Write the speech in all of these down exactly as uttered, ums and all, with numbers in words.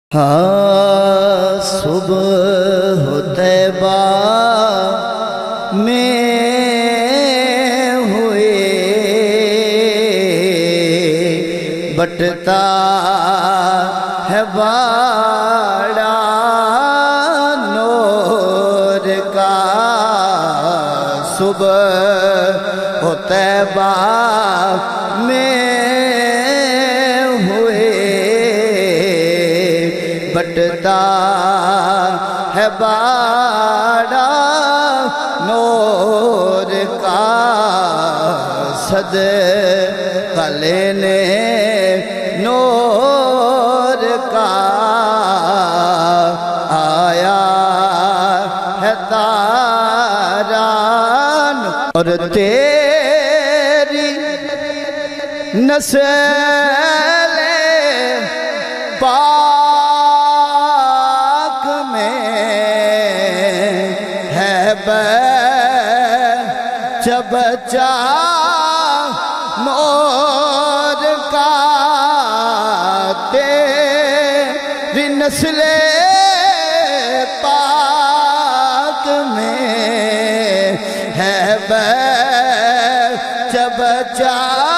ہاں صبح طیبہ میں ہوئے بٹتا ہے باڑا نور کا صبح طیبہ میں بٹتا ہے باڑا نور کا صدقہ لینے نور کا آیا ہے تاران اور تیری نسل پاک بچہ بچہ نور کا تیری نسل پاک میں ہے بچہ بچہ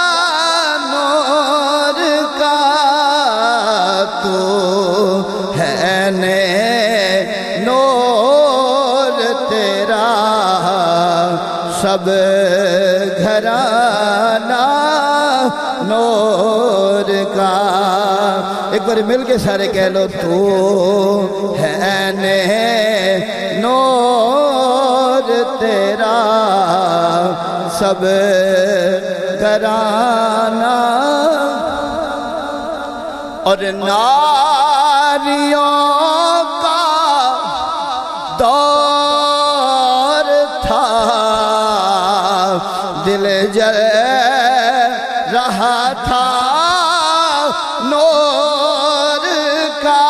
نور کا تو ہے نے سب گھرانہ نور کا ایک بار مل کے سارے کہہ لو تو ہے نے نور تیرا سب گھرانہ اور ناریوں کا دور تھا دل جل رہا تھا نور کا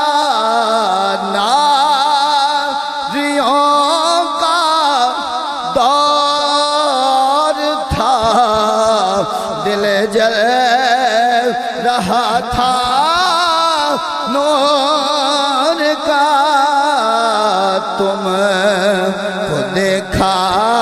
ناریوں کا دور تھا دل جل رہا تھا نور کا تم کو دیکھا